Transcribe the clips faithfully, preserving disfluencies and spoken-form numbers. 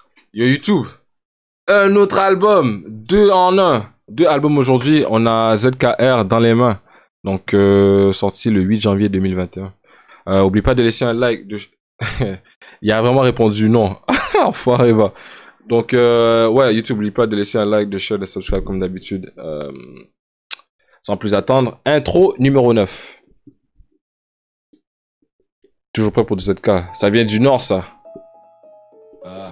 Yo YouTube, un autre album, deux en un. Deux albums aujourd'hui, on a Z K R dans les mains. Donc, euh, sorti le huit janvier deux mille vingt et un. Euh, oublie pas de laisser un like. De... Il a vraiment répondu non. Enfoiré, va. Donc, euh, ouais, YouTube, oublie pas de laisser un like, de share, de subscribe comme d'habitude. Euh, sans plus attendre, intro numéro neuf. Toujours prêt pour du Z K. Ça vient du Nord, ça. Ah.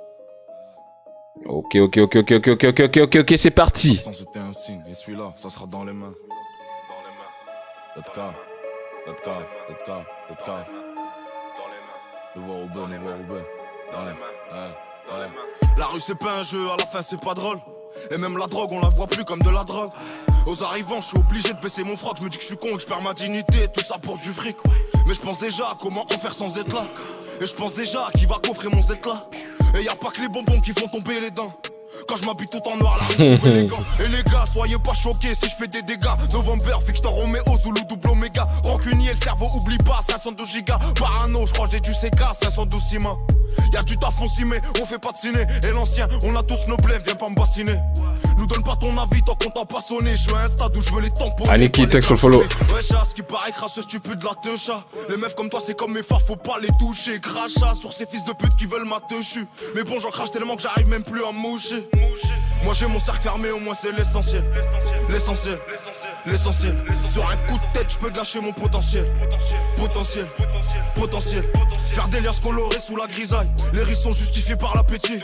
Ok, ok, ok, ok, ok, ok, ok, ok, ok, ok, c'est parti. C'était un signe, et celui-là, ça sera dans les mains. Dans les mains. Z K, Z K, Z K, Z K. Dans les mains. Le voir au bon, le voir au bon. Dans les mains. Dans les mains. La rue c'est pas un jeu, à la fin c'est pas drôle. Et même la drogue, on la voit plus comme de la drogue. Aux arrivants, je suis obligé de baisser mon froc. Je me dis que je suis con, que je perds ma dignité, tout ça pour du fric. Mais je pense déjà à comment en faire sans être là. Et je pense déjà à qui va coffrer mon Z là. Et y a pas que les bonbons qui font tomber les dents. Quand je m'habille tout en noir, là, vous les gants. Et les gars, soyez pas choqués si je fais des dégâts. November, Victor Romeo, Zulu, double Omega. Rancunier, le cerveau, oublie pas, cinq cent douze gigas. Parano, je crois j'ai du C K, cinq cent douze Sima. Y'a du taf, on s'y met, on fait pas de ciné. Et l'ancien, on a tous nos blèmes, viens pas me bassiner. Nous donne pas ton avis tant qu'on t'a pas sonné. Je suis à un stade où je veux les tamponner. Aniki, texte sur le follow. Ouais, chat, ce qui paraît crasseux, stupide, la techa. Les meufs comme toi, c'est comme mes phares, faut pas les toucher. Crachat sur ces fils de pute qui veulent ma techu. Mais bon, j'en crache tellement que j'arrive même plus à moucher. Moi j'ai mon cercle fermé, au moins c'est l'essentiel. L'essentiel, l'essentiel. Sur un coup de tête, je peux gâcher mon potentiel. Potentiel, potentiel. Faire des liens colorés sous la grisaille. Les risques sont justifiés par l'appétit.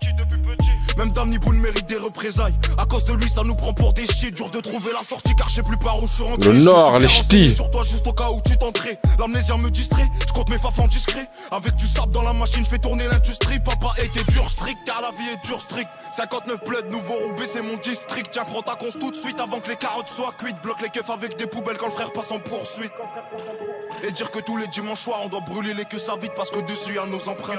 Même Damni Boone mérite des représailles. À cause de lui, ça nous prend pour des chiens. Dur de trouver la sortie car je sais plus par où je suis rentré. Le Nord, les ch'tis. Sur toi juste au cas où tu t'entrais. L'amnésia me distrait, je compte mes fafs en discret. Avec du sable dans la machine, je fais tourner l'industrie. Papa était dur strict car la vie est dure strict. cinquante-neuf bled, nouveau Roubaix, c'est mon district. Tiens, prends ta conce tout de suite avant que les carottes soient cuites. Bloque les keufs avec des poubelles quand le frère passe en poursuite. Et dire que tous les dimanches soirs on doit brûler les queues ça vite parce que dessus y'a nos empreintes.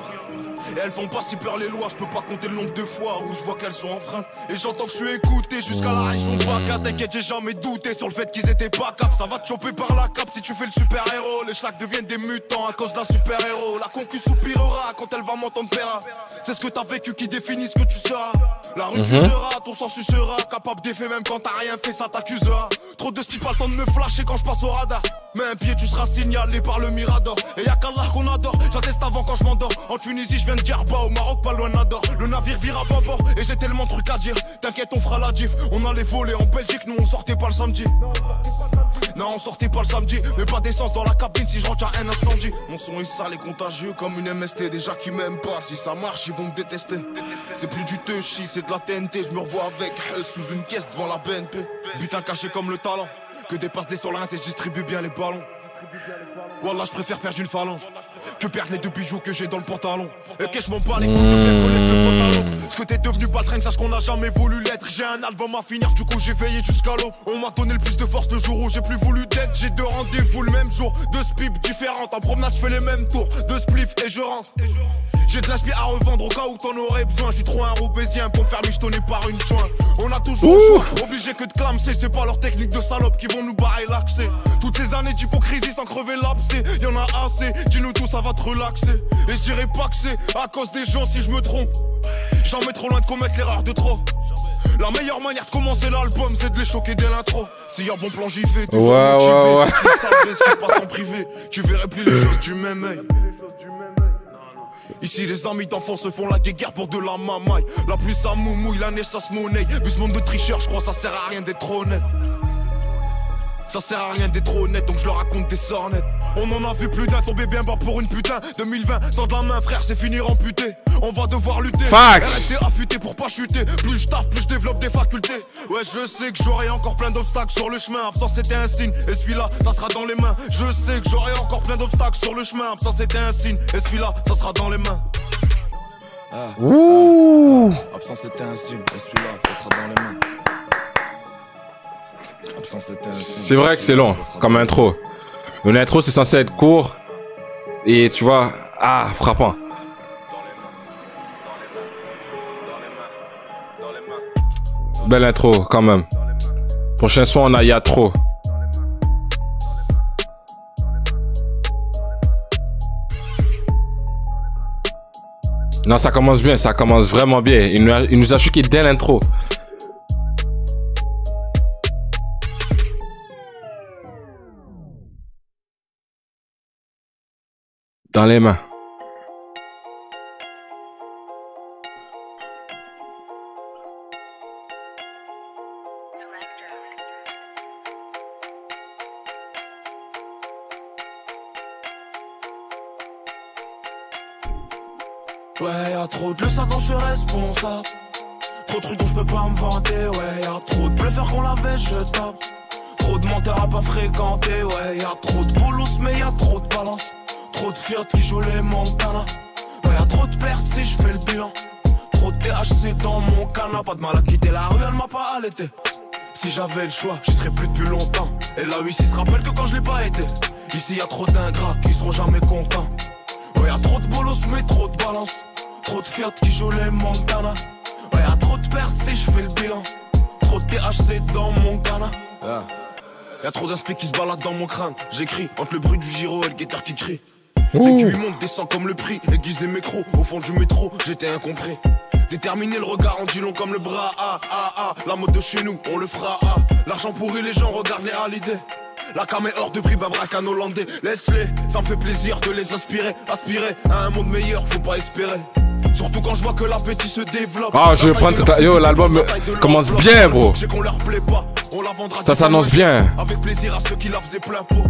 Et elles font pas si peur les lois, je peux pas compter le nombre de fois où je vois qu'elles sont enfreintes. Et j'entends que je suis écouté jusqu'à la région Paca. T'inquiète, j'ai jamais douté sur le fait qu'ils étaient pas cap. Ça va te choper par la cape si tu fais le super héros. Les schlacs deviennent des mutants à cause d'un super héros. La concu soupirera quand elle va m'entendre paiera. C'est ce que t'as vécu qui définit ce que tu seras. La rue mm-hmm. tu seras, ton sens tu seras. Capable d'effet même quand t'as rien fait, ça t'accusera. Trop de style, pas le temps de me flasher quand je passe au radar. Mais un pied tu seras signalé par le Mirador. Et y'a qu'Allah qu'on adore, j'atteste avant quand je m'endors. En Tunisie je viens de Djerba, au Maroc pas loin d'Ador. Le navire vire à bâbord et j'ai tellement de trucs à dire. T'inquiète on fera la diff, on allait voler en Belgique, nous on sortait pas le samedi. Non on sortait pas le samedi, mais pas d'essence dans la cabine si je rentre à un incendie. Mon son est sale et contagieux comme une M S T. Déjà qui m'aiment pas, si ça marche ils vont me détester. C'est plus du Teuchi, c'est de la T N T. Je me revois avec eux sous une caisse devant la B N P. Butin caché comme le talent, que dépasse des sols et je distribue bien les ballons. Wallah je préfère perdre une phalange que perdre les deux bijoux que j'ai dans le pantalon. Et que je m'en bats les couilles de bien connaître le pantalon. Ce que t'es devenu baltringue, sache qu'on n'a jamais voulu l'être. J'ai un album à finir, du coup j'ai veillé jusqu'à l'eau. On m'a donné le plus de force le jour où j'ai plus voulu d'être. J'ai deux rendez-vous le même jour, deux spips différentes. En promenade je fais les mêmes tours, deux spliffs et je rentre. J'ai de l'inspi à revendre au cas où t'en aurais besoin. Je suis trop un roubaisien pour me faire michetonner par une joint. On a toujours le choix, obligé que de clamser. C'est pas leur technique de salope qui vont nous barrer l'accès. Toutes les années d'hypocrisie sans crever l'abcès. Y'en a assez, dis-nous tout ça va te relaxer. Et je dirais pas que c'est à cause des gens si je me trompe. Jamais trop loin de commettre l'erreur de trop. La meilleure manière de commencer l'album c'est de les choquer dès l'intro. S'il y a bon plan j'y vais, tout ouais, motivé. ouais, ouais. Si tu savais ce qui se passe en privé, tu verrais plus les choses du même œil. Ici les amis d'enfants se font la guéguerre pour de la mamaille. La pluie ça moumouille, la neige ça se monnaie. Vu ce monde de tricheurs, je crois ça sert à rien d'être honnête. Ça sert à rien d'être honnête, donc je leur raconte des sornettes. On en a vu plus d'un tomber bien bas pour une putain. deux mille vingt, tendre la main frère, c'est finir amputé. On va devoir lutter, rester affûté pour pas chuter. Plus je tape, plus je développe des facultés. Ouais je sais que j'aurai encore plein d'obstacles sur le chemin. Absence c'était un signe, et celui-là ça sera dans les mains. Je sais que j'aurai encore plein d'obstacles sur le chemin. Absence c'était un signe, et celui-là ça sera dans les mains. Ah, Ouh. Ah, ah. Absence c'était un signe, et celui-là ça sera dans les mains. C'est vrai que c'est long comme intro. Une intro c'est censé être court et tu vois, ah frappant. Belle intro quand même. Prochain son on a Y'a trop. Non, ça commence bien, ça commence vraiment bien. Il nous a, il nous a choqué dès l'intro. Dans les mains. Ouais, y'a trop de ça dont je suis responsable. Trop de trucs dont je peux pas me vanter. Ouais, y'a trop de bluffeurs qu'on l'avait, je tape. Trop de menteurs à pas fréquenter. Ouais, y'a trop de bolos, mais y'a trop de balance. Trop de fiottes qui jouent les Montana. Ouais, y'a trop de pertes si je fais le bilan. Trop de T H C dans mon canap. Pas de mal à quitter la rue, elle m'a pas allaité. Si j'avais le choix, j'y serais plus depuis longtemps. Et là, oui, si se rappelle que quand je l'ai pas été. Ici, y'a trop d'ingrats qui seront jamais contents. Ouais, y'a trop de bolos, mais trop de balance. Trop de fiottes qui jouent les Montana. Ouais, y'a trop de pertes si je fais le bilan. Trop de T H C dans mon canap. Yeah. Y'a trop d'aspects qui se baladent dans mon crâne. J'écris entre le bruit du gyro et le guetteur qui crie. L'aiguille monte, descend comme le prix. Aiguisé mécro, au fond du métro, j'étais incompris. Déterminé, le regard en dit long comme le bras. Ah, ah, ah, la mode de chez nous, on le fera. Ah, l'argent pourri, les gens regardent les Hallyday. La cam est hors de prix, bah braque un hollandais. Laisse-les, ça me fait plaisir de les inspirer. Aspirer à un monde meilleur, faut pas espérer. Surtout quand je vois que l'appétit se développe. Ah, je vais prendre cette... Yo, l'album commence bien, bro. Ça s'annonce bien. Avec plaisir à ceux qui la faisaient plein pot.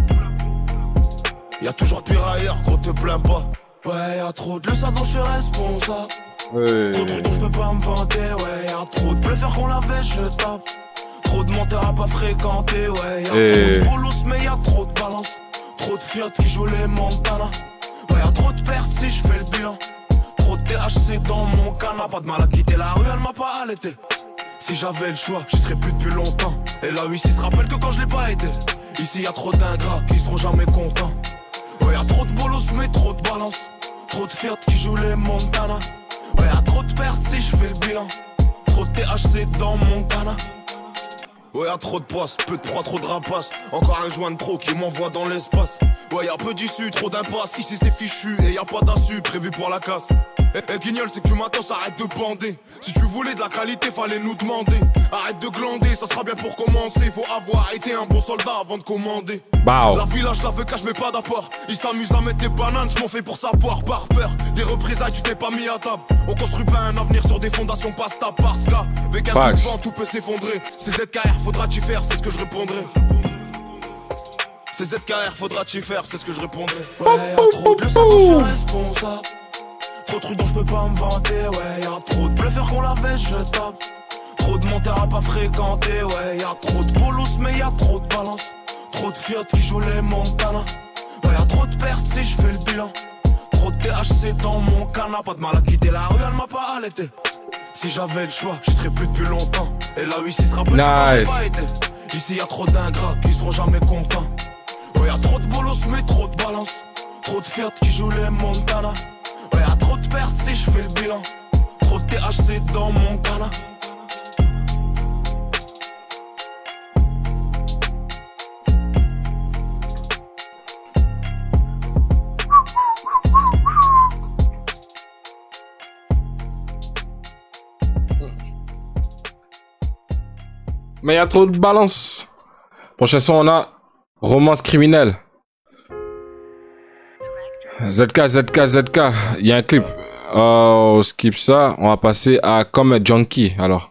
Y'a toujours pire ailleurs, gros te plains pas. Ouais, y'a trop de ça dont je suis responsable. Ouais. Trop de trucs dont je peux pas me vanter. Ouais, y'a trop de bluffeurs qu'on l'avait, je tape. Trop de menteurs à pas fréquenter. Ouais, y'a Et... trop de bolos, mais y'a trop de balance. Trop de fiottes qui jouent les Montana. Ouais, y'a trop de pertes si je fais le bilan. Trop de T H C dans mon canap. Pas de mal à quitter la rue, elle m'a pas allaité. Si j'avais le choix, j'y serais plus depuis longtemps. Et là, oui, si se rappelle que quand je l'ai pas été. Ici, y'a trop d'ingrats qui seront jamais contents. Ouais, y'a trop de bolos, mais trop de balance. Trop de fiottes qui jouent les Montana. Ouais, y'a trop de pertes si je fais le bilan. Trop de T H C dans mon canap. Ouais, y'a trop de poisse, peu de proie, trop de rapaces. Encore un joint de trop qui m'envoie dans l'espace. Ouais, y'a peu d'issue, trop d'impasse. Ici c'est fichu et y'a pas d'assu prévu pour la casse. Eh, eh, Guignol, c'est que tu m'attends, arrête de bander. Si tu voulais de la qualité, fallait nous demander. Arrête de glander, ça sera bien pour commencer. Faut avoir été un bon soldat avant de commander. Wow. La village, la veut cache, mais pas d'apport. Ils s'amusent à mettre des bananes, je m'en fais pour savoir, par peur. Des représailles, tu t'es pas mis à table. On construit pas un avenir sur des fondations pas stables. Parce qu'avec un coup de vent, tout peut s'effondrer. C'est Z K R, faudra-tu faire, c'est ce que je répondrai. C'est Z K R, faudra-tu faire, c'est ce que je répondrai. Ouais, y'a trop de ça dont je suis responsable. Trop de trucs dont je peux pas me vanter. Ouais, y'a trop de bluffeurs qu'on l'avait, je tape. Trop de menteurs à pas fréquenter. Ouais, y'a trop de bolos, mais y'a trop de balance. Trop de fiottes qui jouent les Montana. Ouais, y'a trop de pertes si je fais le bilan. Trop de T H C dans mon canap. Pas de mal à quitter la rue, elle m'a pas allaité. Si j'avais le choix, j'y serais plus depuis longtemps. Et là, oui, si se rappelle nice. Pas été. Ici, y'a trop d'ingrats qui seront jamais contents. Ouais, y'a trop de bolos, mais trop de balance. Trop de fiottes qui jouent les Montana. Ouais, y'a trop de pertes si je fais le bilan. Trop de T H C dans mon canap. Mais il y a trop de balance. Prochain son, on a Romance criminelle. Z K, Z K, Z K. Il y a un clip. Oh, on skip ça. On va passer à Comme un Junkie, alors.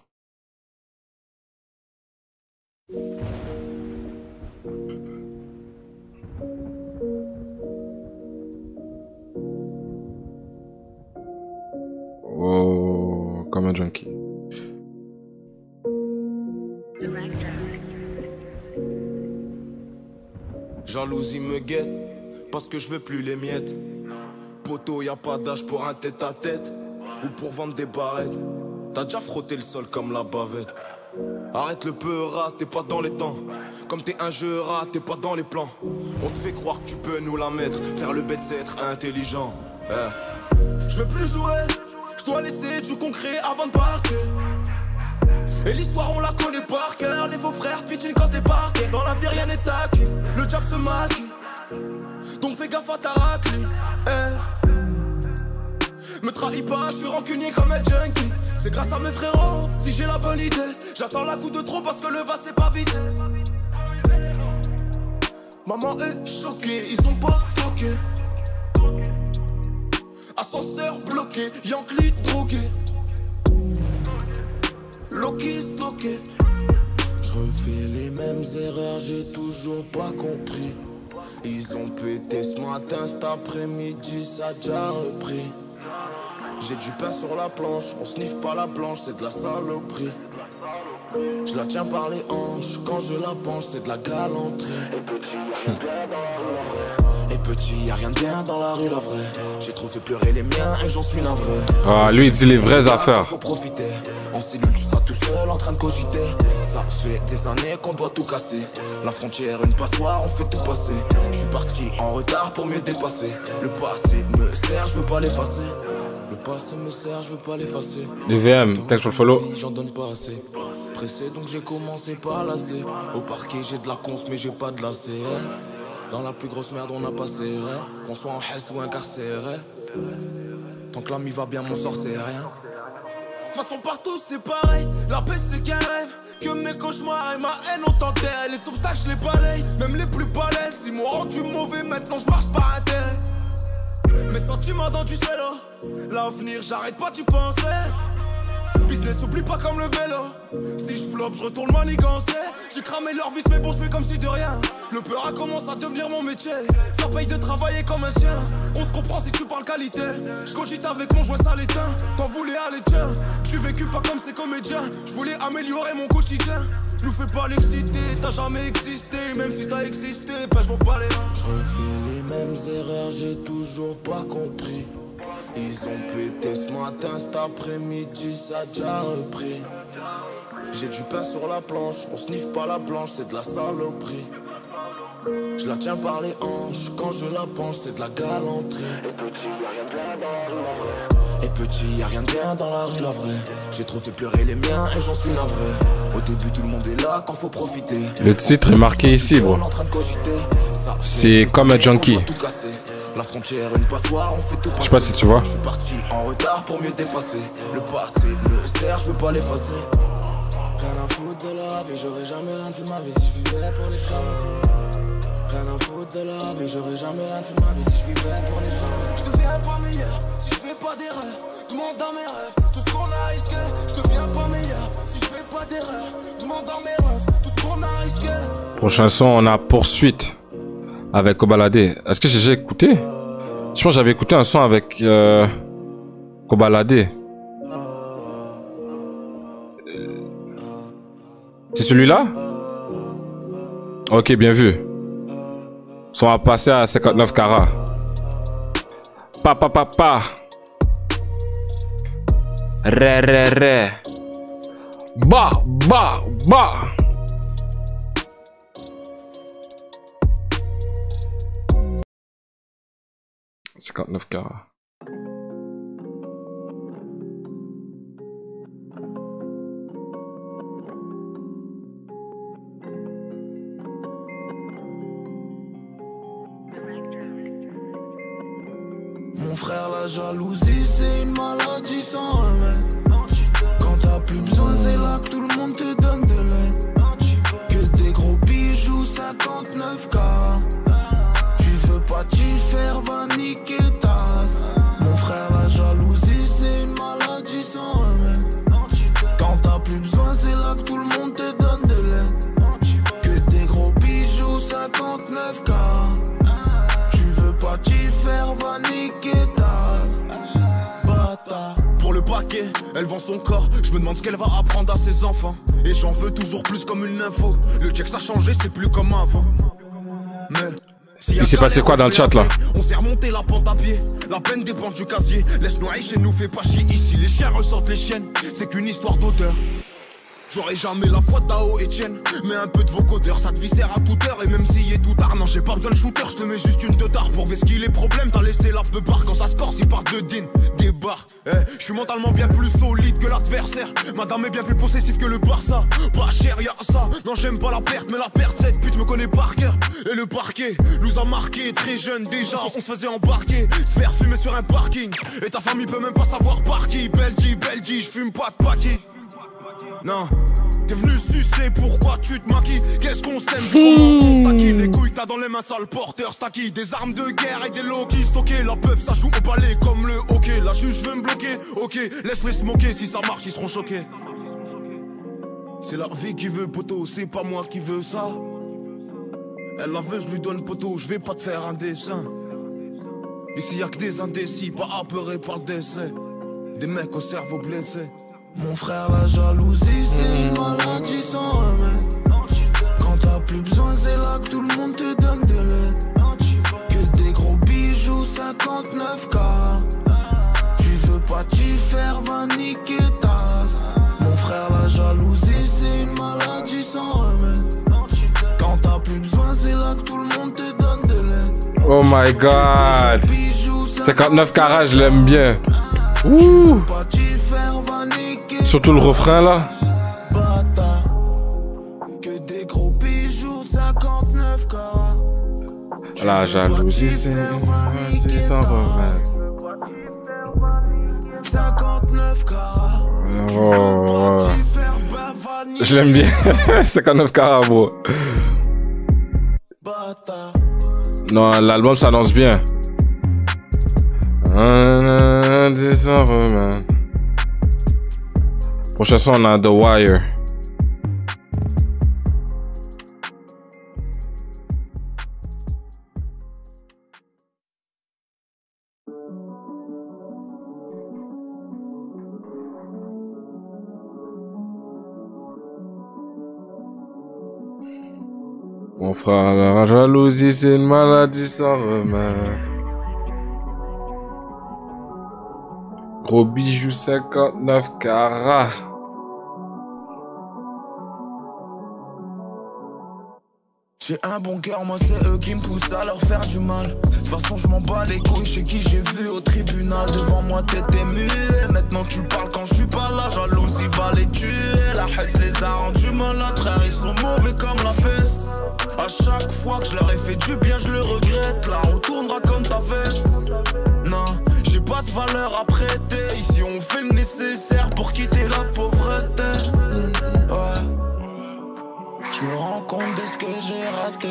Oh, Comme un Junkie. Jalousie me guette, parce que je veux plus les miettes. Poto, y a pas d'âge pour un tête à tête, ou pour vendre des barrettes. T'as déjà frotté le sol comme la bavette. Arrête le peu rat, t'es pas dans les temps. Comme t'es un jeu rat, t'es pas dans les plans. On te fait croire que tu peux nous la mettre. Faire le bête c'est être intelligent. eh. Je veux plus jouer, je dois laisser du concret avant de partir. Et l'histoire on la connaît par cœur. Les faux frères pitching quand t'es parqué. Dans la vie rien n'est acquis, le diable se maquille. Donc fais gaffe à ta raclée. eh. Me trahis pas, je suis rancunier comme un junkie. C'est grâce à mes frérots, si j'ai la bonne idée. J'attends la goutte de trop parce que le vase c'est pas vide. Maman est choquée, ils ont pas stocké. Ascenseur bloqué, Yankee drogué. Loki stocké. Je refais les mêmes erreurs, j'ai toujours pas compris. Ils ont pété ce matin, cet après-midi, ça a déjà repris. J'ai du pain sur la planche, on sniffe pas la planche, c'est de la saloperie. Je la tiens par les hanches, quand je la penche, c'est de la galanterie. Et petit, y'a rien de bien dans la rue, la vraie. J'ai trop fait pleurer les miens et j'en suis navré. Ah, lui il dit les vraies affaires. Faut profiter. En cellule, tu seras tout seul en train de cogiter. Ça fait des années qu'on doit tout casser. La frontière, une passoire, on fait tout passer. Je suis parti en retard pour mieux dépasser. Le passé me sert, je veux pas l'effacer. Le passé me sert, je veux pas l'effacer. Le V M, thanks for le follow. J'en donne pas assez. Pressé donc j'ai commencé par lasser. Au parquet j'ai de la conce mais j'ai pas de la C R. Dans la plus grosse merde on a passé rêve. Qu'on soit en hesse ou incarcéré. Tant que l'ami va bien mon sort c'est rien. De toute façon partout c'est pareil. La paix c'est qu'un rêve. Que mes cauchemars et ma haine ont enterré. Les obstacles je les balaye. Même les plus balèzes. Ils m'ont rendu mauvais maintenant je marche par intérêt. Mes sentiments dans du selo. L'avenir j'arrête pas d'y penser. Business oublie pas comme le vélo. Si je floppe je retourne manigancer. J'ai cramé leur vis mais bon je fais comme si de rien. Le peur commence à devenir mon métier. Ça paye de travailler comme un chien. On se comprend si tu parles qualité. Je cogite avec mon joint ça l'éteint. T'en voulais aller tiens. Tu vécu pas comme ces comédiens. Je voulais améliorer mon quotidien. Nous fais pas l'exciter, t'as jamais existé. Même si t'as existé, pêche mon pas les mains. Je refais les mêmes erreurs, j'ai toujours pas compris. Ils ont pété ce matin, cet après-midi, ça a déjà repris. J'ai du pain sur la planche, on sniffe pas la blanche, c'est de la saloperie. Je la tiens par les hanches, quand je la penche, c'est de la galanterie. Et petit, y'a rien de bien dans la rue, la vraie. J'ai trop fait pleurer les miens et j'en suis navré. Au début, tout le monde est là quand faut profiter. Le titre est marqué ici, bro. C'est comme un junkie. La frontière, une passoire, on fait tout passer. Je sais pas si tu vois. Je suis parti en retard pour mieux dépasser. Le passé me sert, je veux pas l'effacer. Rien à foutre de la vie, j'aurais jamais rien fait ma vie si je vivais pour les gens. Rien à foutre de la vie, j'aurais jamais rien fait ma vie si je vivais pour les gens. Je deviens pas meilleur si je fais pas d'erreur. Demande dans mes rêves, tout ce qu'on a risqué. Je deviens pas meilleur si je fais pas d'erreur. Demande dans mes rêves, tout ce qu'on a risqué. Prochain son, on a Poursuite avec Kobalade. Est-ce que j'ai écouté? Je pense que j'avais écouté un son avec euh, Kobalade. C'est celui-là? Ok, bien vu. Son va passer à cinquante-neuf carats. Pa pa pa pa. Ré ré ré. Ba ba ba. cinquante-neuf carats. Mon frère, la jalousie, c'est une maladie sans remède. Quand t'as plus besoin, c'est là que tout le monde te donne de l'aide. Que des gros bijoux, cinquante-neuf carats. Tu veux pas t'y faire, va niquer ta race. Mon frère, la jalousie, c'est une maladie sans remède. Quand t'as plus besoin, c'est là que tout le monde te donne de l'aide. Que des gros bijoux, cinquante-neuf carats. Pas t'y faire, va niquer ta bâtard. Pour le paquet, elle vend son corps. Je me demande ce qu'elle va apprendre à ses enfants. Et j'en veux toujours plus comme une info. Le check ça a changé, c'est plus comme avant. Mais si il s'est passé quoi dans le chat là? On s'est remonté la pente à pied. La peine dépend du casier. Laisse-nous chez nous, fais pas chier ici. Les chiens ressortent les chiennes. C'est qu'une histoire d'auteur. J'aurai jamais la foi de Tao Etienne. Mais un peu de vocodeur, ça te viscère à toute heure. Et même s'il est tout tard, non, j'ai pas besoin de shooter. Je te mets juste une teutard pour vesquiller les problèmes. T'as laissé la peu barre quand ça score, s'il part de din. Des barres, eh, je suis mentalement bien plus solide que l'adversaire. Madame est bien plus possessive que le Barça. Pas cher, y'a ça. Non, j'aime pas la perte, mais la perte, cette pute me connaît par cœur. Et le parquet nous a marqué très jeune déjà. On se faisait embarquer, se faire fumer sur un parking. Et ta famille peut même pas savoir par qui. Belgi, Belgi, je fume pas de paquet. Non, t'es venu sucer, pourquoi tu te maquilles? Qu'est-ce qu'on s'aime, vu comment on stackine? Les couilles t'as dans les mains sales, porteur stacky. Des armes de guerre et des low-key stockés. La peuf ça joue au balai comme le hockey. La juge veut me bloquer, ok, laisse-les se moquer. Si ça marche ils seront choqués. C'est leur vie qui veut poteau, c'est pas moi qui veux ça. Elle la veut, je lui donne poteau, je vais pas te faire un dessin. Ici y'a que des indécis, pas apeurés par le décès. Des mecs au cerveau blessé. Mon frère, la jalousie, c'est une maladie sans remède. Quand t'as plus besoin, c'est là que tout le monde te donne de l'aide. Que des gros bijoux, cinquante-neuf carats. Tu veux pas t'y faire, va niquer ta race. Mon frère, la jalousie, c'est une maladie sans remède. Quand t'as plus besoin, c'est là que tout le monde te donne de l'aide. Oh my god. cinquante-neuf carats, je l'aime bien. Ouh. Surtout le refrain là. Que des gros bijoux, cinquante-neuf carats. La jalousie, c'est c'est sans remède. cinquante-neuf carats. Oh. Je l'aime bien. cinquante-neuf carats, bro. Non, l'album s'annonce bien. C'est sans remède. Prochaine son, on a The Wire. Mon frère, la jalousie, c'est une maladie sans remède. Gros bijoux, cinquante-neuf carats. J'ai un bon cœur, moi c'est eux qui me poussent à leur faire du mal. De toute façon je m'en bats les couilles, chez qui j'ai vu au tribunal. Devant moi t'étais muet, maintenant tu parles quand je suis pas là. Jalousie va les tuer, la haine les a rendus malades. Frères ils sont mauvais comme la peste. À chaque fois que je leur ai fait du bien je le regrette. Là on tournera comme ta veste. Non, j'ai pas de valeur à prêter. Ici on fait le nécessaire pour quitter la pauvreté. Ouais. Je me rends compte de ce que j'ai raté.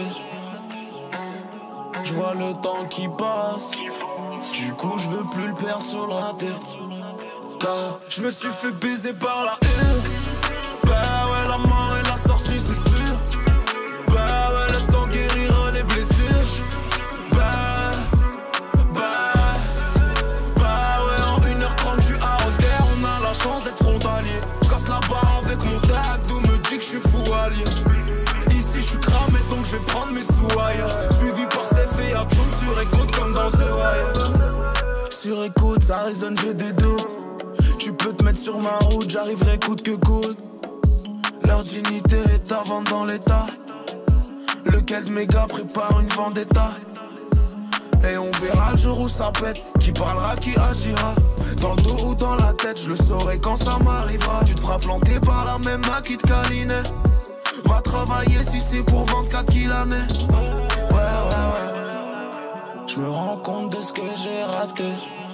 Je vois le temps qui passe. Du coup je veux plus le perdre sur le raté. Car je me suis fait baiser par la haine. Bah ouais la mort est la sortie c'est sûr. Bah ouais le temps guérira les blessures. Bah Bah Bah ouais en une heure trente je suis à Roder. On a la chance d'être frontalier. Je casse la barre avec mon tag. D'où me dit que je suis fou allié. Ici je suis cramé donc je vais prendre mes sous ailleurs. Suivi par Steph et Atchoum sur écoute comme dans The Wire. Sur écoute ça résonne j'ai des doutes. Tu peux te mettre sur ma route, j'arriverai coûte que coûte. Leur dignité est à vendre dans l'état. Lequel de mes gars prépare une vendetta. Et on verra le jour où ça pète. Qui parlera, qui agira. Dans le dos ou dans la tête, je le saurai quand ça m'arrivera. Tu te feras planter par la même main qui te câlinait. Va travailler si c'est pour vendre quatre kilos l'année. Ouais, ouais, ouais. Je me rends compte de ce que j'ai raté.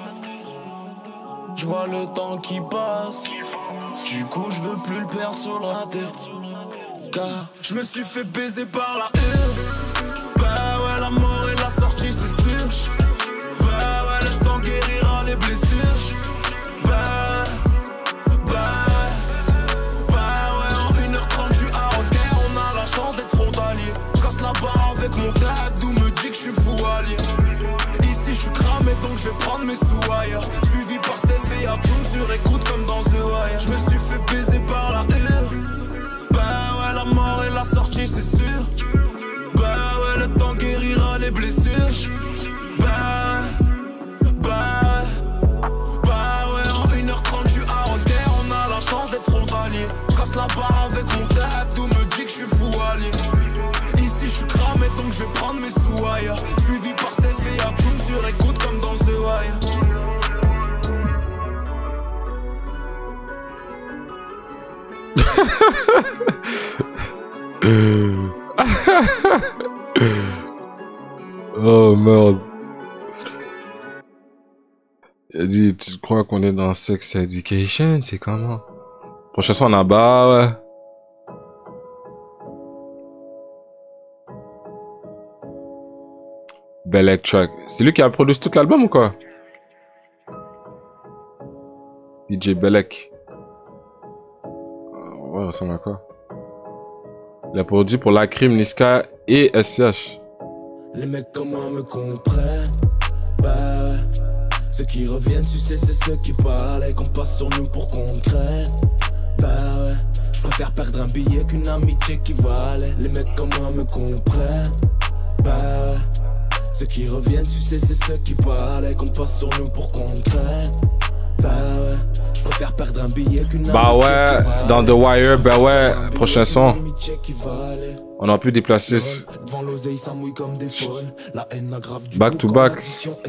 Je vois le temps qui passe. Du coup je veux plus le perdre sur le raté. Car je me suis fait baiser par la haine. Bah ouais la mort est la sortie c'est sûr. Bah ouais le temps guérira les blessures. Bah Bah Bah ouais en une heure trente je suis à Roder. On a la chance d'être frontalier. Je casse la barre avec mon tag. D'où me dit que je suis fou allié. Ici je suis cramé donc je vais prendre mes sous ailleurs. Suivi par Steph et Atchoum sur écoute comme dans The Wire. Je me suis fait baiser par la haine. Bah ouais la mort est la sortie c'est sûr. Bah ouais le temps guérira les blessures. la barre avec mon tap, tout me dit que je suis fou allié. Ici je suis cramé donc je vais prendre mes sous ailleurs. Suivi par Steph et Abdoum sur écoute comme dans The Wire. Oh merde. Il a dit, tu crois qu'on est dans Sex Education? C'est comment? Prochaine son, on a bas, ouais. Belek track. C'est lui qui a produit tout l'album ou quoi? D J Belek. Oh, ouais, ça ressemble à quoi? Il a produit pour La Crime, Niska et S C H. Les mecs comme moi me comprennent. Bah ouais. Ceux qui reviennent, tu sais, c'est ceux qui parlent et qu'on passe sur nous pour qu'on craigne. Bah ouais. Je préfère perdre un billet qu'une amitié qui valait. Les mecs comme moi me comprennent. Bah ouais. Ceux qui reviennent, tu sais, c'est ceux qui parlent et qu'on passe sur nous pour qu'on craigne. Bah ouais. Je préfère perdre un billet qu'une amitié. Bah ouais, dans The Wire, bah ouais, prochain son. On a pu déplacer. Back to back.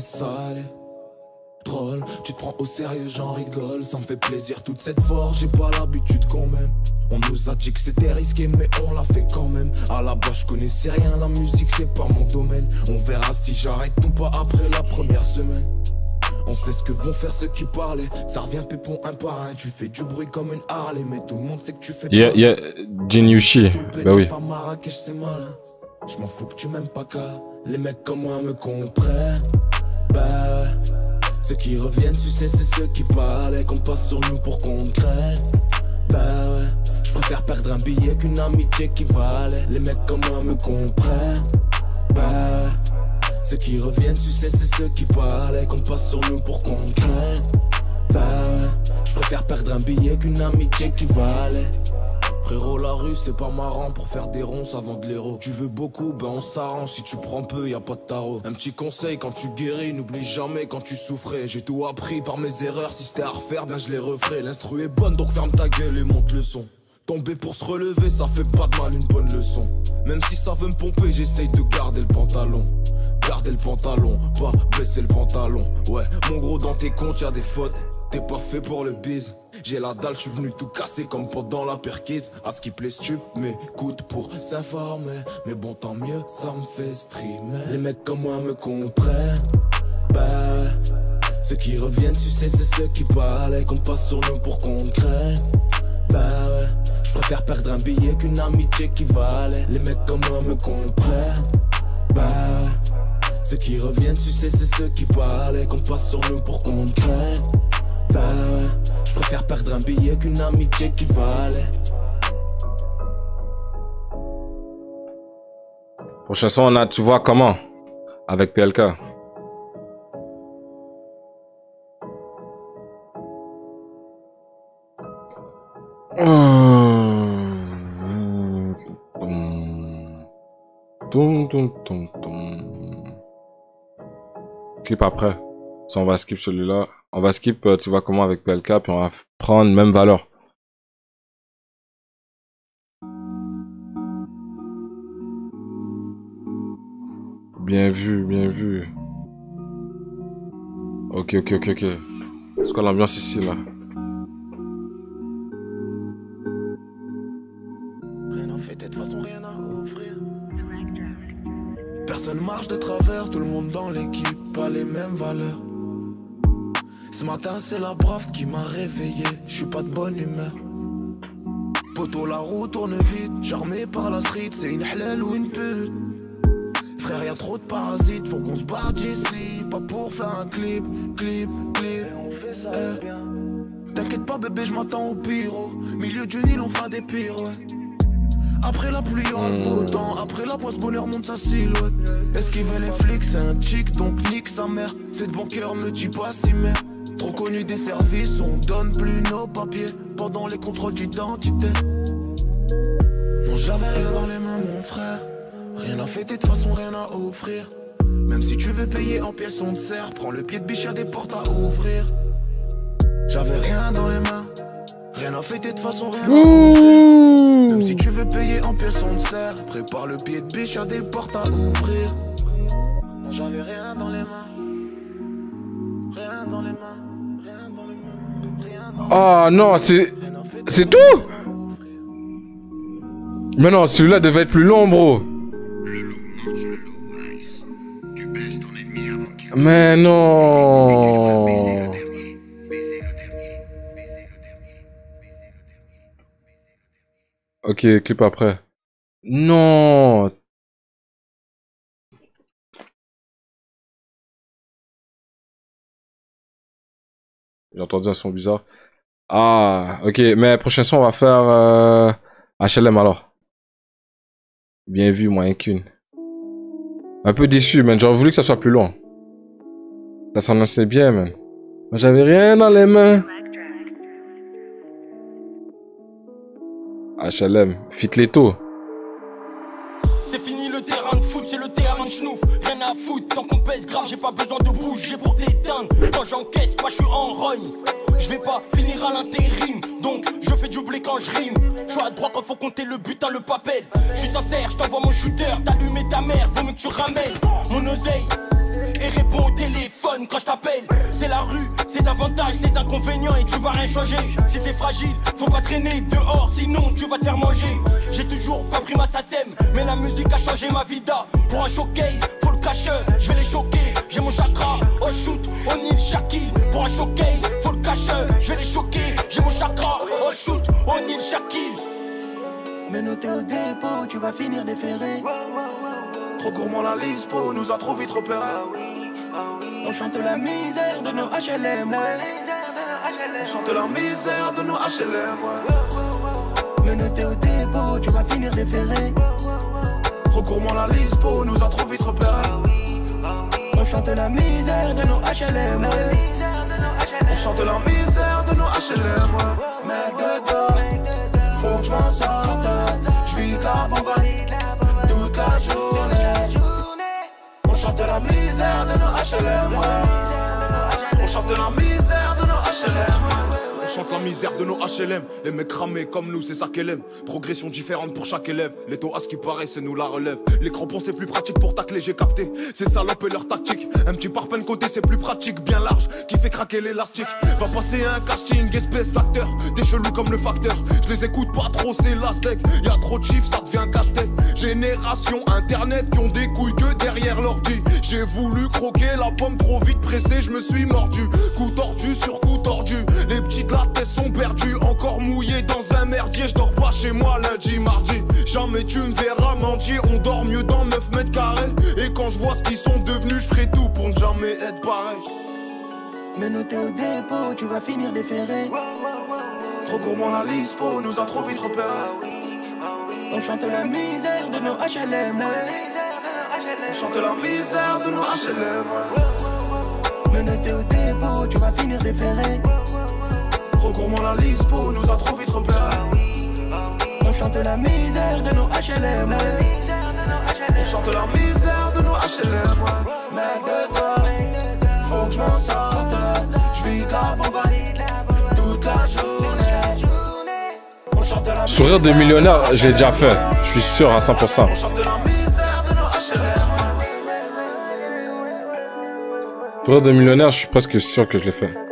Drôle, tu te prends au sérieux, j'en rigole. Ça me fait plaisir toute cette force, j'ai pas l'habitude quand même. On nous a dit que c'était risqué, mais on l'a fait quand même. À la base, je connaissais rien, la musique c'est pas mon domaine. On verra si j'arrête ou pas après la première semaine. On sait ce que vont faire ceux qui parlaient. Ça revient pépon un par un. Tu fais du bruit comme une Harley, mais tout le monde sait que tu fais. Yeah, yeah, Jinyushi. Bah oui. Je m'en fous que tu m'aimes pas car les mecs comme moi me comprennent. Bah, ceux qui reviennent, tu sais, c'est ceux qui parlent et qu'on passe sur nous pour qu'on craigne. Bah ouais, je préfère perdre un billet qu'une amitié qui valait. Les mecs comme moi me comprennent. Bah, ceux qui reviennent, tu sais, c'est ceux qui parlent et qu'on passe sur nous pour qu'on craigne. Bah ouais, je préfère perdre un billet qu'une amitié qui valait. Frérot, la rue c'est pas marrant, pour faire des ronces avant de l'héros. Tu veux beaucoup, ben on s'arrange, si tu prends peu, y a pas de tarot. Un petit conseil, quand tu guéris, n'oublie jamais quand tu souffrais. J'ai tout appris par mes erreurs, si c'était à refaire, ben je les referai. L'instru est bonne, donc ferme ta gueule et monte le son. Tomber pour se relever, ça fait pas de mal, une bonne leçon. Même si ça veut me pomper, j'essaye de garder le pantalon. Garder le pantalon, pas baisser le pantalon. Ouais, mon gros, dans tes comptes y'a des fautes. T'es pas fait pour le bise. J'ai la dalle, j'suis venu tout casser comme pendant la perquise. À ce qui plaît stup, mais écoute pour s'informer. Mais bon, tant mieux, ça me fait streamer. Les mecs comme moi me comprennent. Bah, ceux qui reviennent, tu sais, c'est ceux qui parlent et qu'on passe sur nous pour qu'on craigne. Bah ouais, j'préfère perdre un billet qu'une amitié qui valait. Les mecs comme moi me comprennent. Bah, ceux qui reviennent, tu sais, c'est ceux qui parlent et qu'on passe sur nous pour qu'on craigne. Bah ouais, je préfère perdre un billet qu'une amitié qui valait. Prochaine son, on a Tu vois comment avec P L K. Toum, toum, toum, toum. Clip après. Si on va skip celui-là. On va skip, euh, tu vois comment avec P L K, puis on va prendre même valeur. Bien vu, bien vu. Ok, ok, ok, ok. C'est quoi l'ambiance ici, là? Rien en fait, de toute façon, rien à offrir. Personne marche de travers, tout le monde dans l'équipe, pas les mêmes valeurs. Ce matin c'est la brave qui m'a réveillé, je suis pas de bonne humeur. Poto la roue tourne vite, charmé par la street, c'est une halal ou une pute. Frère y'a trop de parasites, faut qu'on se barre d'ici, pas pour faire un clip, clip, clip. Et on fait ça eh. bien. T'inquiète pas bébé, je m'attends au pyro, milieu du Nil on fera des pirouettes. Après la pluie y aura de beau temps, après la poisse bonheur monte sa silhouette. Esquiver les flics c'est un chic, donc nique sa mère. C'est de bon cœur, me dis pas si merde. Trop connu des services, on donne plus nos papiers pendant les contrôles d'identité. Non, j'avais rien dans les mains, mon frère. Rien à fêter, de toute façon, rien à offrir. Même si tu veux payer en pièces, on te sert. Prends le pied de biche, y'a des portes à ouvrir. J'avais rien dans les mains, Rien à fêter de façon, rien à offrir. Même si tu veux payer en pièces, on te sert. Prépare le pied de biche, y'a des portes à ouvrir. J'avais rien dans les mains. Rien dans les mains. Rien dans les mains. Rien dans les mains. Oh non, c'est... C'est tout? Mais non, celui-là devait être plus long, bro. Mais non. Ok, clip après. Non. J'ai entendu un son bizarre. Ah, ok. Mais prochain son, on va faire euh, H L M alors. Bien vu, moins qu'une. Un peu déçu, man. J'aurais voulu que ça soit plus long. Ça s'annonçait bien, man. Moi, j'avais rien dans les mains. H L M. Fit Leto. C'est fini le terrain de foot, c'est le terrain de schnouf. Rien à foutre, tant qu'on pèse grave, j'ai pas besoin de bouger pour t'éteindre. Quand j'encaisse, pas je suis en rogne. Je vais pas finir à l'intérim, donc je fais du blé quand je rime. Je suis à droite quand faut compter le butin, le papel. Je suis sincère, je t'envoie mon shooter, t'allumes ta mère, vaut mieux que tu ramènes mon oseille. Et réponds au téléphone quand je t'appelle. C'est la rue, ses avantages, ses inconvénients et tu vas rien changer. Si t'es fragile, faut pas traîner dehors, sinon tu vas te faire manger. J'ai toujours pas pris ma sasem, mais la musique a changé ma vida. Pour un showcase, faut le cacher, je vais les choquer. J'ai mon chakra, au shoot, au Nil Shakil. Pour un showcase, faut le cacher, je vais les choquer. J'ai mon chakra, au shoot, au Nil Shakil. Mais noté au dépôt, tu vas finir déféré. Trop gourmand la lispo, nous a trop vite repéré. On chante la misère de nos H L M, ouais. On chante la misère de nos H L M, ouais. Mais noté au dépôt, tu vas finir déféré. Trop gourmand la lispo, nous a trop vite repéré. On chante la misère de nos H L M, ouais. On chante la misère de nos H L M, ouais. Mec de dos, faut que je m'en sorte. J'vis de la bonbonne toute la journée. On chante la misère de nos H L M, ouais. On chante la misère de nos H L M, ouais. On chante la misère de nos H L M. Les mecs cramés comme nous, c'est ça qu'elle aime. Progression différente pour chaque élève. Les taux à ce qui paraît, c'est nous la relève. Les crampons, c'est plus pratique pour tacler, j'ai capté. C'est salopes et leur tactique. Un petit parpaing côté, c'est plus pratique, bien large, qui fait craquer l'élastique. Va passer un casting, espèce d'acteur. Des chelous comme le facteur. Je les écoute pas trop, c'est la steak. Y'a trop de chiffres, ça devient casse-tête. Génération internet qui ont des couilles que derrière l'ordi. J'ai voulu croquer la pomme trop vite pressée, je me suis mordu. Coup tordu sur coup tordu. Les petites lattes sont perdues, encore mouillées dans un merdier. Je dors pas chez moi lundi, mardi. Jamais tu me verras mendier. On dort mieux dans neuf mètres carrés. Et quand je vois ce qu'ils sont devenus, je ferai tout pour ne jamais être pareil. Mais noté au dépôt, tu vas finir déféré. Trop gourmand la lispo, nous a trop vite repéré. On chante la misère de nos H L M, ouais. On chante la misère de nos H L M, ouais. Mais noté au dépôt, tu vas finir déféré. Trop gourmand la lispo, nous a trop vite repéré. On chante la misère de nos H L M, ouais. On chante la misère de nos H L M, ouais. Mec de toi, faut que je m'en sorte. J'vis de la bonbonne toute la journée. On chante la Sourire de millionnaire, je l'ai déjà fait. Je suis sûr à cent pour cent. On chante la misère de nos H L M, ouais. Sourire de millionnaire, je suis presque sûr que je l'ai fait.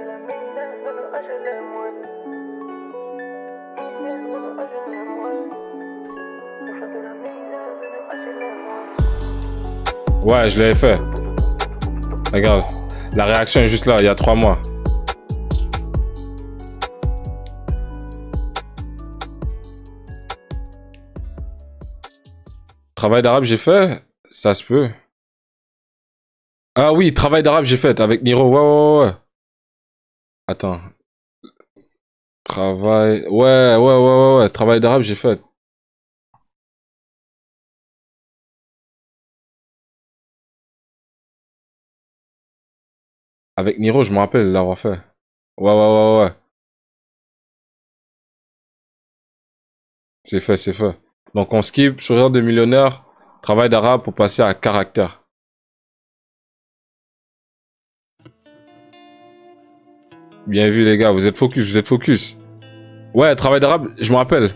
Ouais, je l'avais fait. Regarde, la réaction est juste là, il y a trois mois. Travail d'arabe, j'ai fait. Ça se peut. Ah oui, travail d'arabe, j'ai fait avec Niro. Ouais, ouais, ouais. Attends. Travail. Ouais, ouais, ouais, ouais, ouais. Travail d'arabe, j'ai fait. Avec Niro, je me rappelle l'avoir fait. Ouais, ouais, ouais, ouais. C'est fait, c'est fait. Donc on skip sourire de millionnaire, travail d'arabe pour passer à caractère. Bien vu les gars, vous êtes focus, vous êtes focus. Ouais, travail d'arabe, je me rappelle.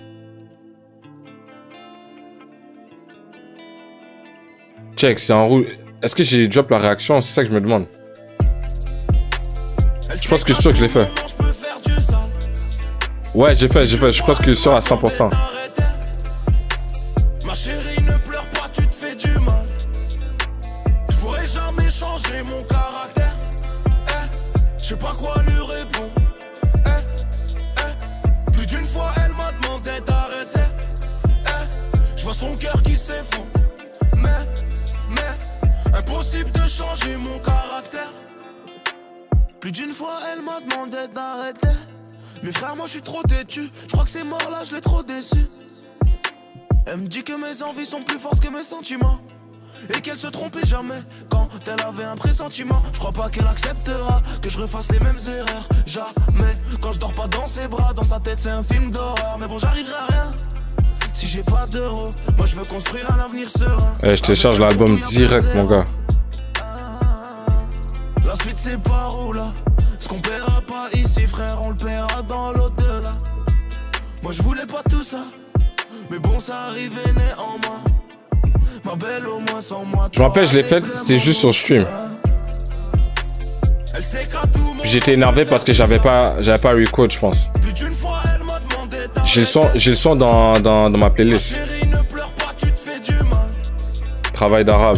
Check, c'est en rouge. Est-ce que j'ai drop la réaction? C'est ça que je me demande. Je pense que c'est sûr que je l'ai fait. Ouais, j'ai fait, j'ai fait. Je pense que c'est sûr à cent pour cent. Ma chérie, ne pleure pas, tu te fais du mal. Je pourrais jamais changer mon caractère. Eh, je sais pas quoi lui répondre. Eh, eh, plus d'une fois, elle m'a demandé d'arrêter. Eh, je vois son cœur qui s'effondre. Mais, mais, impossible de changer mon caractère. Plus d'une fois, elle m'a demandé d'arrêter. Mais frère, moi je suis trop têtu. Je crois que c'est mort là, je l'ai trop déçu. Elle me dit que mes envies sont plus fortes que mes sentiments. Et qu'elle se trompait jamais quand elle avait un pressentiment. Je crois pas qu'elle acceptera que je refasse les mêmes erreurs. Jamais, quand je dors pas dans ses bras. Dans sa tête c'est un film d'horreur. Mais bon, j'arriverai à rien si j'ai pas d'euros. Moi je veux construire un avenir serein. Eh, je télécharge l'album direct, mon gars. La suite c'est par où là? Ce qu'on paiera pas ici, frère, on le paiera dans l'au-delà. Moi je voulais pas tout ça, mais bon, ça arrivait néanmoins. Ma belle, au moins sans moi. Je me rappelle, je l'ai fait, c'était juste sur stream. J'étais énervé parce que j'avais pas, j'avais pas record, je pense. J'ai le son, j'ai le son dans, dans, dans ma playlist. Travail d'arabe.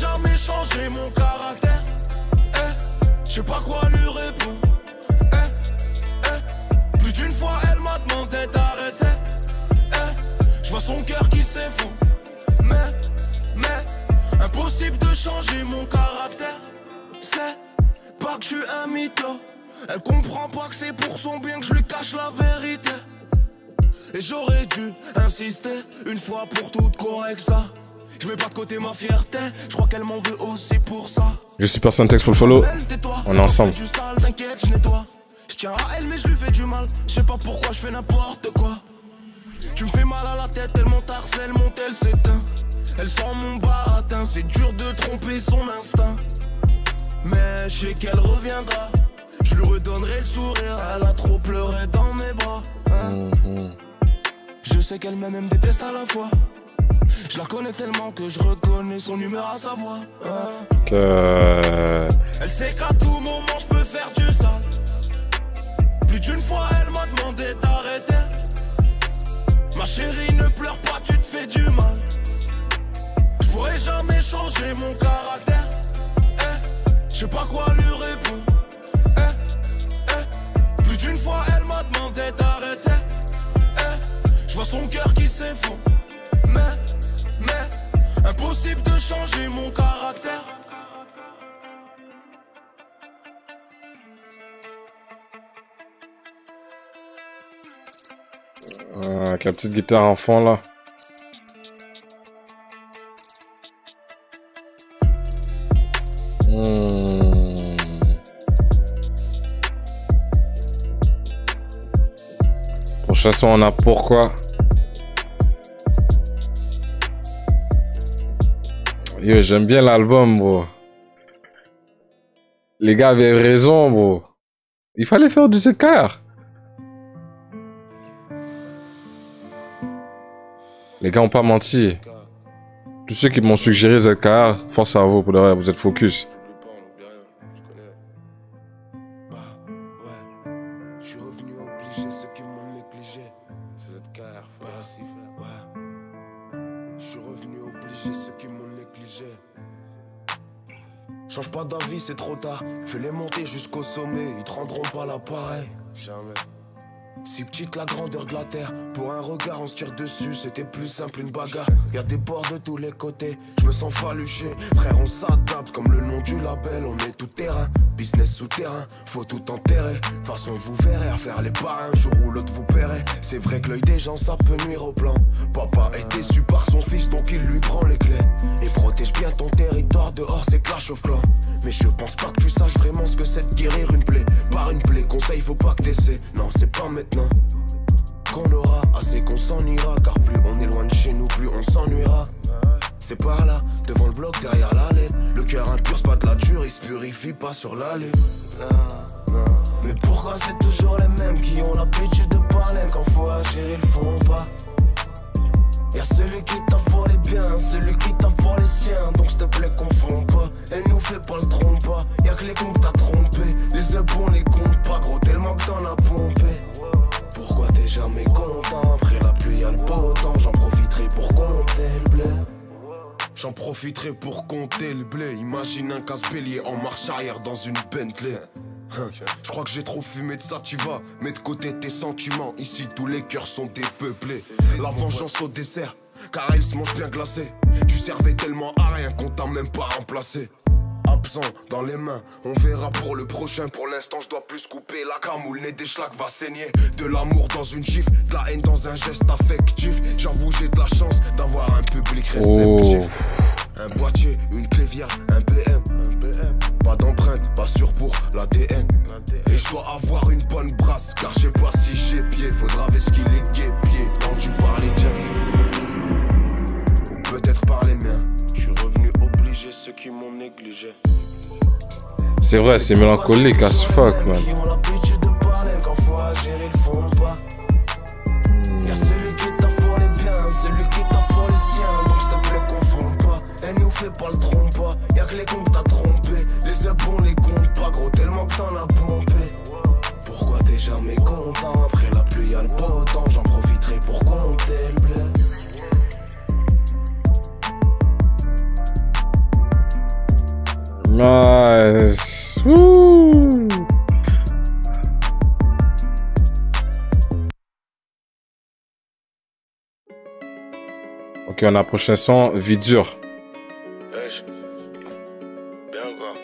Je sais pas quoi lui répondre. Eh, eh. Plus d'une fois elle m'a demandé d'arrêter. Eh, je vois son cœur qui s'effondre. Mais, mais, impossible de changer mon caractère. C'est pas que je suis un mytho. Elle comprend pas que c'est pour son bien que je lui cache la vérité. Et j'aurais dû insister une fois pour toutes correct ça. Je mets pas de côté ma fierté, je crois qu'elle m'en veut aussi pour ça. Je suis personne texte pour le follow. On est ensemble. Je tiens à elle mais je lui fais du mal. Je sais pas pourquoi je fais n'importe quoi. Tu me fais mal à la tête, elle m'entarcelle, mon tel s'éteint. Elle sent mon baratin, c'est dur de tromper son instinct. Mais je sais qu'elle reviendra. Je lui redonnerai le sourire. Elle a trop pleuré dans mes bras, hein. Mm-hmm. Je sais qu'elle m'aime et me déteste à la fois. Je la connais tellement que je reconnais son humeur à sa voix, hein. Que... Elle sait qu'à tout moment je peux faire du sale. Plus d'une fois elle m'a demandé d'arrêter. Ma chérie ne pleure pas, tu te fais du mal. Je pourrais jamais changer mon caractère. Eh, je sais pas quoi lui répondre. Eh, eh. Plus d'une fois elle m'a demandé d'arrêter. Eh, je vois son cœur qui s'effondre. Mais, mais, impossible de changer mon caractère. Euh, avec la petite guitare en fond là. Hmm. Prochain son on a pourquoi. Yo, j'aime bien l'album, bro. Les gars avaient raison, bro. Il fallait faire du Z K R. Les gars ont pas menti. Tous ceux qui m'ont suggéré Z K R, force à vous, pour le vrai, vous êtes focus. Change pas d'avis, c'est trop tard. Fais-les monter jusqu'au sommet, ils te rendront pas l'appareil. Jamais. Si petite la grandeur de la terre, pour un regard on se tire dessus, c'était plus simple une bagarre. Y'a des bords de tous les côtés, je me sens faluché. Frère, on s'adapte comme le nom du label, on est tout terrain. Business souterrain, faut tout enterrer. De toute façon vous verrez à faire les parrains, un jour ou l'autre vous paierez. C'est vrai que l'œil des gens ça peut nuire au plan. Papa est déçu par son fils donc il lui prend les clés. Et protège bien ton territoire, dehors c'est clash of clans. Mais je pense pas que tu saches vraiment ce que c'est de guérir une plaie. Par une plaie, conseil faut pas que t'essaies. Non c'est pas maintenant qu'on aura assez qu'on s'en ira. Car plus on est loin de chez nous, plus on s'ennuiera. C'est par là, devant le bloc, derrière l'allée. Le cœur impur, c'est pas de la dure, il se purifie pas sur l'allée. Non, non. Mais pourquoi c'est toujours les mêmes qui ont l'habitude de parler quand siens, donc s'il te plaît confonds pas. Elle nous fait pas le trompe, y'a que les cons que t'as trompé. Les œufs on les compte pas gros, tellement que t'en as pompé. Pourquoi t'es jamais content? Après la pluie y'a le beau temps, j'en profiterai pour compter le blé. J'en profiterai pour compter le blé. Imagine un casse-bélier en marche arrière dans une Bentley. Hein, je crois que j'ai trop fumé de ça, tu vas. Mets de côté tes sentiments. Ici tous les cœurs sont dépeuplés. La vengeance au dessert, car elle se mange bien glacée. Tu servais tellement à rien qu'on t'a même pas remplacé. Absent dans les mains, on verra pour le prochain. Pour l'instant je dois plus couper la cam où le nez des schlacs va saigner. De l'amour dans une gifle, de la haine dans un geste affectif. J'avoue j'ai de la chance d'avoir un public réceptif. Oh. Un boîtier, une clé vierge, un B M, un B M. Pas d'empreinte, pas sûr pour l'A D N. Et je dois avoir une bonne brasse, car je sais pas si j'ai pied. Faudra ver ce qu'il est guépier, tant tu parlais tiens. Ou peut-être par les miens. Je suis revenu obliger ceux qui m'ont négligé. C'est vrai, c'est mélancolique as fuck, man. Qui ont l'habitude de parler quand faut agir, ils font pas. Y'a celui qui t'affole les biens, celui qui t'affole les siens. Donc s'il te plaît confonds pas, elle nous fait pas le trompe. Y'a que les cons que t'as trompé, les œufs on les compte pas gros, tellement que t'en as pompé. Pourquoi t'es jamais content? Après la pluie y'a le beau temps, j'en profiterai pour compter le blé. Nice. Woo. Ok, on a prochain son, vie dure. Wesh. Bien ou quoi?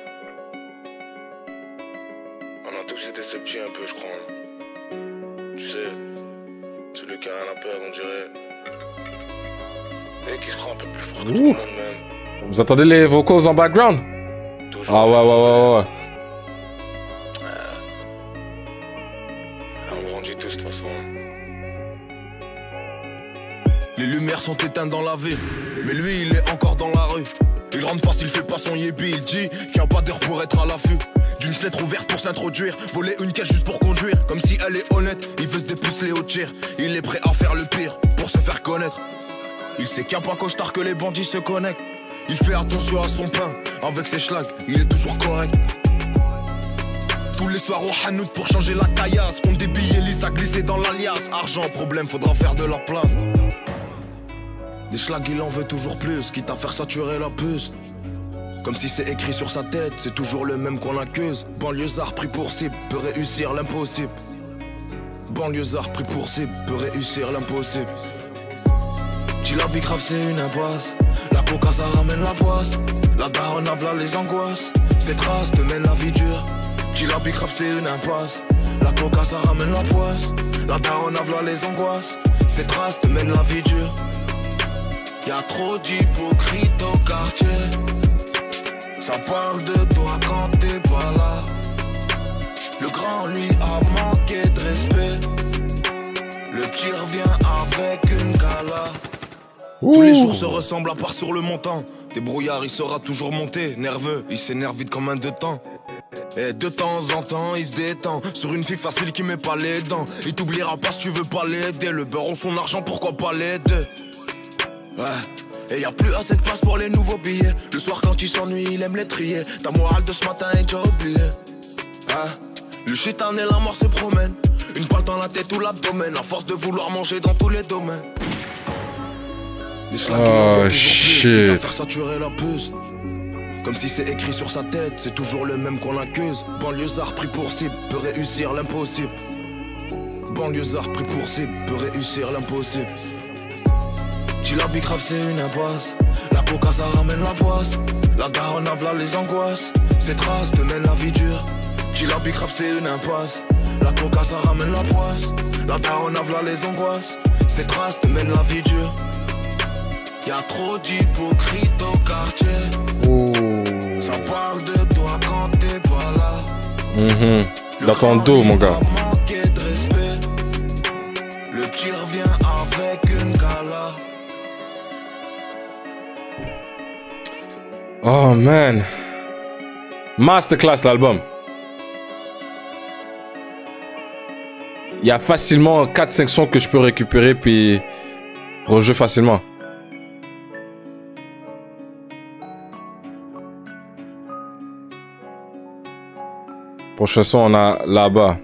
On a tous été sceptiques un peu, je crois. Tu sais, celui qui a rien à perdre, on dirait. Mais qui se croit un peu plus fort que tout le monde même. Vous entendez les vocals en background? Toujours. Ah ouais, ouais, ouais, ouais. On grandit tous de toute façon. Les lumières sont éteintes dans la ville, mais lui il est encore dans la rue. Il rentre pas s'il fait pas son yébi, il dit qu'il n'y a pas d'heure pour être à l'affût. D'une fenêtre ouverte pour s'introduire, voler une caisse juste pour conduire. Comme si elle est honnête, il veut se dépuceler au tir. Il est prêt à faire le pire pour se faire connaître. Il sait qu'il n'y a pas costard que les bandits se connectent. Il fait attention à son pain, avec ses schlags, il est toujours correct. Tous les soirs au Hanout pour changer la caillasse. Compte des billets lisses à glisser dans l'alias. Argent, problème, faudra faire de la place. Des schlags, il en veut toujours plus, quitte à faire saturer la puce. Comme si c'est écrit sur sa tête, c'est toujours le même qu'on accuse. Banlieusard pris pour cible, peut réussir l'impossible. Banlieusard pris pour cible, peut réussir l'impossible. Chila Bicrave c'est une impasse. La coca ça ramène la poisse. La daronne avla les angoisses. Ces traces te mènent la vie dure. Chila Bicrave c'est une impasse. La coca ça ramène la poisse. La daronne avla les angoisses. Ces traces te mènent la vie dure. Y'a trop d'hypocrites au quartier. Ça parle de toi quand t'es pas là. Le grand lui a manqué de respect. Le petit revient avec une gala. Ouh. Tous les jours se ressemblent à part sur le montant. Des brouillards il sera toujours monté. Nerveux, il s'énerve vite comme un deux temps. Et de temps en temps il se détend. Sur une fille facile qui met pas les dents. Il t'oubliera pas si tu veux pas l'aider. Le beurre ont son argent, pourquoi pas les deux? Ouais. Et y'a plus assez de place pour les nouveaux billets. Le soir quand il s'ennuie, il aime les trier. Ta morale de ce matin est déjà oubliée. Hein? Le chétan et la mort se promènent. Une balle dans la tête ou l'abdomen. À force de vouloir manger dans tous les domaines. Des schlags oh qui shit. faire saturer la puce. Comme si c'est écrit sur sa tête, c'est toujours le même qu'on l'accuse. Banlieusard pris pour cible, peut réussir l'impossible. Banlieusard pris pour cible, peut réussir l'impossible. Chila Bicrave c'est une impasse. La coca ça ramène la poisse. La daronne avla les angoisses. Ces traces te mènent la vie dure. Chila Bicrave c'est une impasse. La coca ça ramène la poisse. La daronne avla les angoisses. Ces traces te mènent la vie dure. Y'a trop d'hypocrites au quartier. Oh. Ça parle de toi quand t'es pas là. Mmh. Dans ton dos mon gars. De respect. Le petit revient avec une gala. Oh man. Masterclass l'album. Il y a facilement quatre cinq sons que je peux récupérer puis rejouer facilement. Prochain son, on a là-bas.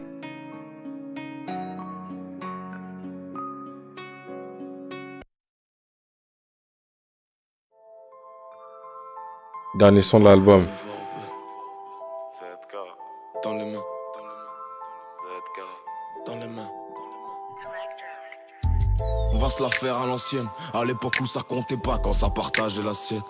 Dernier son de l'album. Dans les mains, dans les mains. On va se la faire à l'ancienne, à l'époque où ça comptait pas quand ça partageait l'assiette.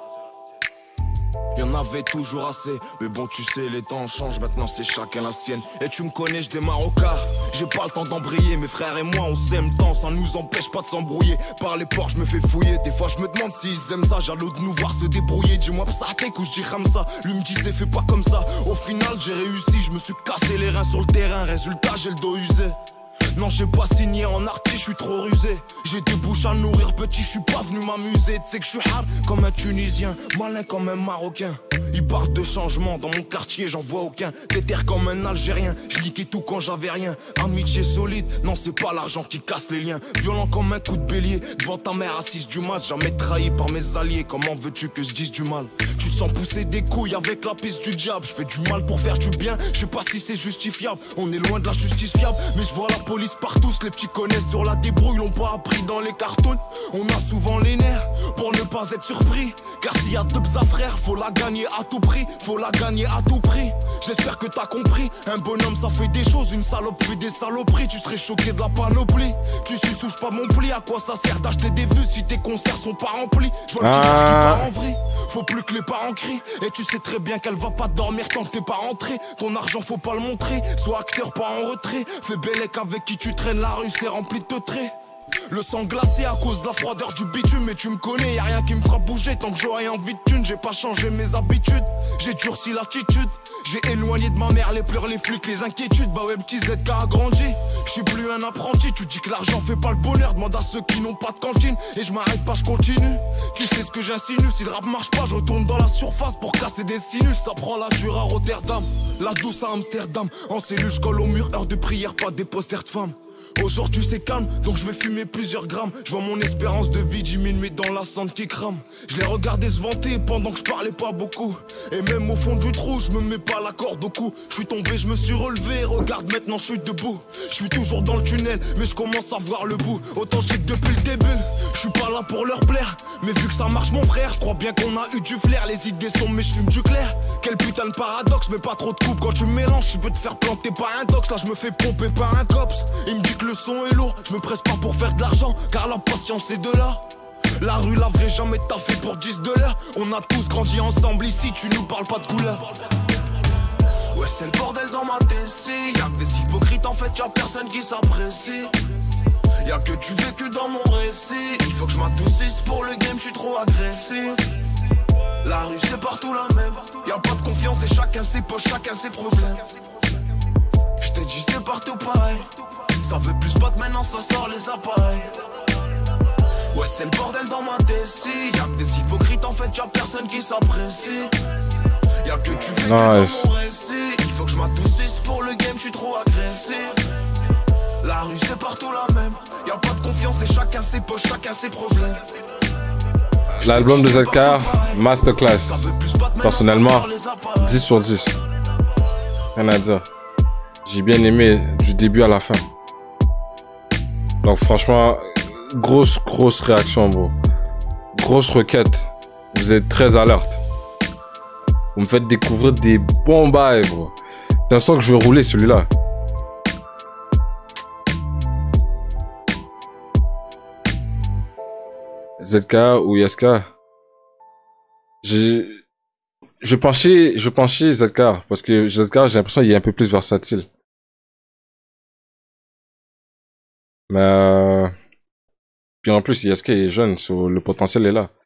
Y'en avait toujours assez, mais bon tu sais les temps changent, maintenant c'est chacun la sienne. Et tu me connais, je démarre au quart, j'ai pas le temps d'embrayer. Mes frères et moi on s'aime tant, ça nous empêche pas de s'embrouiller. Par les portes je me fais fouiller, des fois je me demande s'ils aiment ça. Jaloux de nous voir se débrouiller, dis-moi psatek ou je dis ça. Lui me disait fais pas comme ça, au final j'ai réussi. Je me suis cassé les reins sur le terrain, résultat j'ai le dos usé. Non, j'ai pas signé en artiste, je suis trop rusé. J'ai des bouches à nourrir, petit, je suis pas venu m'amuser. Tu sais que je suis hard comme un Tunisien, malin comme un Marocain. Ils parlent de changement, dans mon quartier, j'en vois aucun. Déter comme un Algérien, je niquais tout quand j'avais rien. Amitié solide, non, c'est pas l'argent qui casse les liens. Violent comme un coup de bélier, devant ta mère assise du match. Jamais trahi par mes alliés, comment veux-tu que je dise du mal? Tu te sens pousser des couilles avec la piste du diable. Je fais du mal pour faire du bien, je sais pas si c'est justifiable. On est loin de la justice fiable, mais je vois la police partout, les petits connaissent sur la débrouille, l'ont pas appris dans les cartons. On a souvent les nerfs pour ne pas être surpris, car s'il y a deux à frères, faut la gagner à tout prix, faut la gagner à tout prix. J'espère que t'as compris, un bonhomme ça fait des choses, une salope fait des saloperies. Tu serais choqué de la panoplie, tu suces touche pas mon pli. À quoi ça sert d'acheter des vues si tes concerts sont pas remplis? Je vois le petit frère qui part en vrille, faut plus que les parents crient. Et tu sais très bien qu'elle va pas dormir tant que t'es pas rentré. Ton argent faut pas le montrer, sois acteur pas en retrait. Fais bellec avec qui tu traînes, la rue c'est rempli de traits. Le sang glacé à cause de la froideur du bitume. Mais tu me connais, y'a rien qui me fera bouger. Tant que j'aurai envie de thune, j'ai pas changé mes habitudes. J'ai durci l'attitude, j'ai éloigné de ma mère les pleurs, les flics, les inquiétudes. Bah ouais, petit Z K a grandi, je suis plus un apprenti. Tu dis que l'argent fait pas le bonheur, demande à ceux qui n'ont pas de cantine. Et je m'arrête pas, je continue. Tu sais ce que j'insinue, si le rap marche pas, je retourne dans la surface pour casser des sinus. Ça prend la dure à Rotterdam, la douce à Amsterdam. En cellule, je colle au mur, heure de prière, pas des posters de femmes. Aujourd'hui c'est calme, donc je vais fumer plusieurs grammes. Je vois mon espérance de vie diminuer dans la cendre qui crame. Je les regardais se vanter pendant que je parlais pas beaucoup. Et même au fond du trou, je me mets pas la corde au cou. Je suis tombé, je me suis relevé, regarde maintenant je suis debout. Je suis toujours dans le tunnel, mais je commence à voir le bout. Autant je sais que depuis le début, je suis pas là pour leur plaire. Mais vu que ça marche mon frère, je crois bien qu'on a eu du flair. Les idées sont mais je fume du clair. Quel putain de paradoxe, mais pas trop de coupe. Quand tu mélanges, tu peux te faire planter par un dox. Là je me fais pomper par un cops. Il me dit que le son est lourd, je me presse pas pour faire de l'argent, car la patience est de là. La rue laverait jamais taffé pour dix dollars. On a tous grandi ensemble ici, tu nous parles pas de couleur. Ouais c'est le bordel dans ma tête, y'a que des hypocrites en fait, y'a personne qui s'apprécie. Y'a que du vécu dans mon récit, il faut que je m'adoucisse pour le game, je suis trop agressif. La rue c'est partout la même, y'a pas de confiance et chacun ses poches, chacun ses problèmes. Je t'ai dit c'est partout pareil, ça veut plus pas de maintenant, ça sort les appareils. Ouais c'est le bordel dans ma déci, y'a que des hypocrites en fait, y'a personne qui s'apprécie. Y'a que tu fais nice. Dans mon récit, il faut que je m'adoucisse pour le game, je suis trop agressif. La rue c'est partout la même, y'a pas de confiance et chacun ses poches, chacun ses problèmes. L'album de Z K, Masterclass. Personnellement, dix sur dix. Rien à dire. J'ai bien aimé du début à la fin. Donc franchement, grosse, grosse réaction, bro. Grosse requête. Vous êtes très alerte. Vous me faites découvrir des bons bails, bro. C'est un son que je vais rouler, celui-là. Z K ou Y S K? J'ai... Je penchais, je penchais Z K, parce que Z K, j'ai l'impression qu'il est un peu plus versatile. Mais euh... puis en plus Y S K est jeune, so le potentiel est là.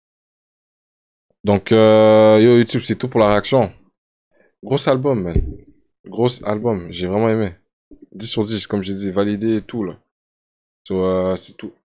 Donc euh... yo YouTube, c'est tout pour la réaction. Gros album, man. Gros album, j'ai vraiment aimé. dix sur dix, comme j'ai dit, validé et tout là. So euh... c'est tout.